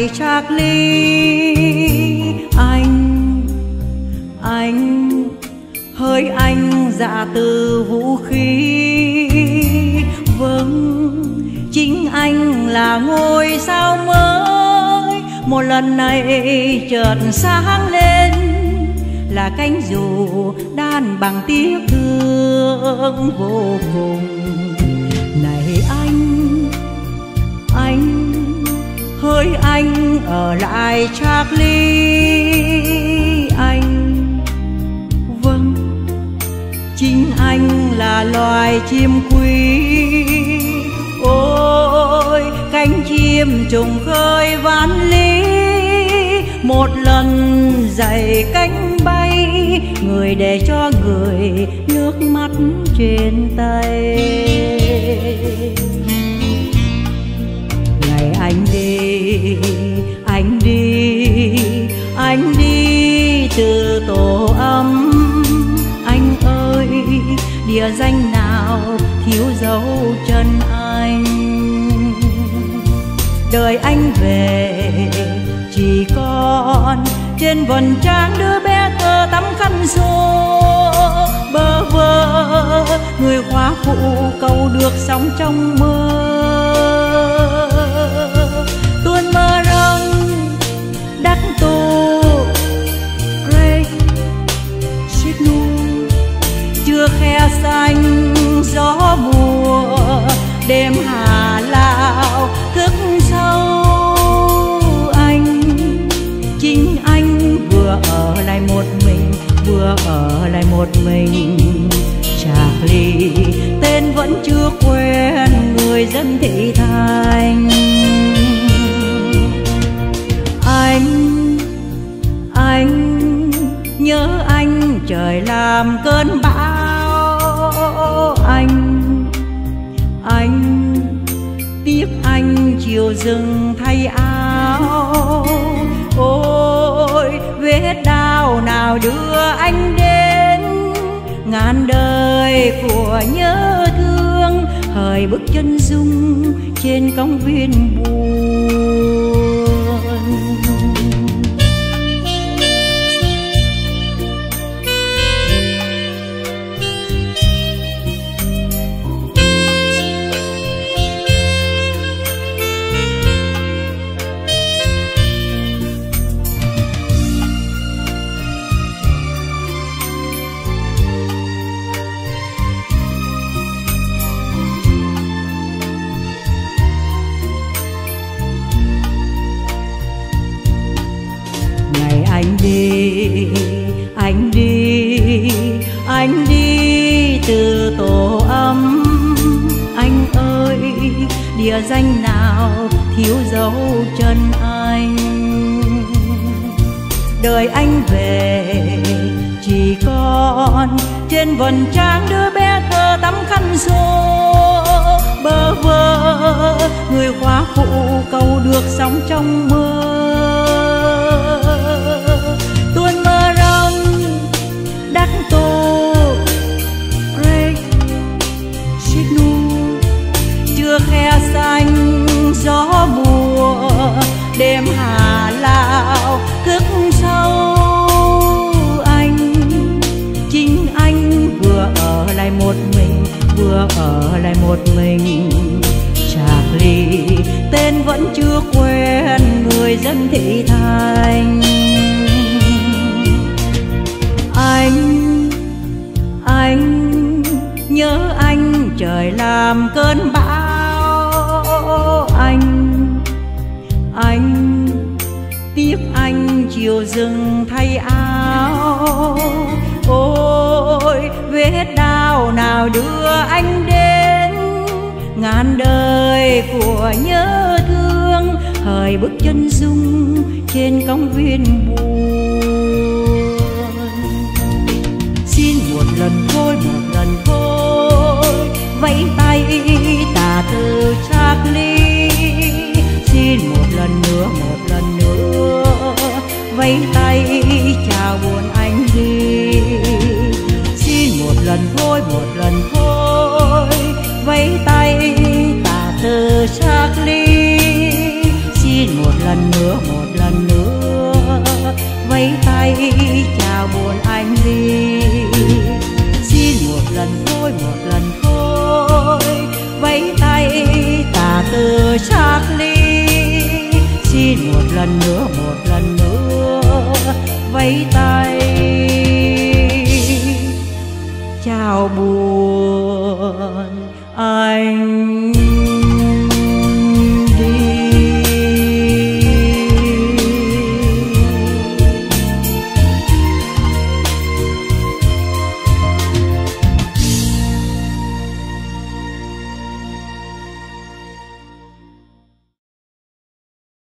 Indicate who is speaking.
Speaker 1: lại Charlie. Anh hỡi anh dạ từ vũ khí. Vâng, chính anh là ngôi sao mới, một lần này chợt sáng lên, là cánh dù đan bằng tiếc thương vô cùng. Này anh hỡi anh ở lại Charlie. Vâng, chính anh là loài chim quý. Ôi cánh chim trùng khơi vạn lý, một lần dậy cánh bay, người để cho người nước mắt trên tay. Ngày anh đi từ tổ ấm. Anh ơi, địa danh nào thiếu dấu chân anh? Đời anh về chỉ còn trên vầng trán đứa bé thơ tắm khăn xô. Bơ vơ người khóa phụ câu được sống trong mơ. Tuôn mơ răng đắc tô Great Sydney, chưa khe xanh gió mùa, đêm Hà Lao thức sâu. Chính anh vừa ở lại một mình, vừa ở lại một mình. Charlie tên vẫn chưa quen người dân thị thành. Anh nhớ anh trời làm cơn bão. Anh tiếc anh chiều rừng thay áo. Ôi vết đau nào đưa anh đến, ngàn đời của nhớ thương, hỡi bước chân dung trên công viên buồn. Anh đi từ tổ ấm. Anh ơi, địa danh nào thiếu dấu chân anh? Đời anh về chỉ còn trên vầng trán đứa bé thơ tắm khăn xô. Bơ vơ người khóa phụ câu được sống trong mơ. Tuôn mơ răng đắc tô Great Sydney, chưa khe xanh gió mùa, đêm Hà Lao thức sâu. Chính anh vừa ở lại một mình, vừa ở lại một mình. Charlie tên vẫn chưa quen người dân thị thành. Anh nhớ anh trời làm cơn bão. Anh tiếc anh chiều rừng thay áo. Ôi vết đau nào đưa anh đến, ngàn đời của nhớ thương, hỡi bước chân dung trên công viên buồn. Xin một lần thôi, một lần thôi, vẫy tay tà từ Charlie. Xin một lần nữa, một lần nữa, vẫy tay chào buồn anh đi. Xin một lần thôi, một lần thôi, vẫy tay tà từ Charlie. Xin một lần nữa, lần thôi, vẫy tay tà từ Charlie. Xin một lần nữa vẫy tay chào buồn.